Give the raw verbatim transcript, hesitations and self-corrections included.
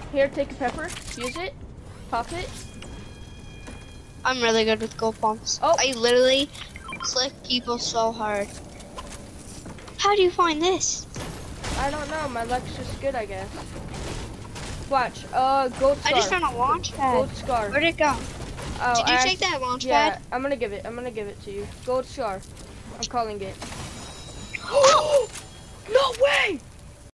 Here, take a pepper. Use it. Pop it. I'm really good with gold pumps. Oh. I literally click people so hard. How do you find this? I don't know. My luck's just good, I guess. Watch. Uh, gold scar. I just found a launch pad. Gold scar. Where'd it go? Oh, Did you I take that launch yeah, pad? I'm gonna give it. I'm gonna give it to you. Gold scar. I'm calling it. No way!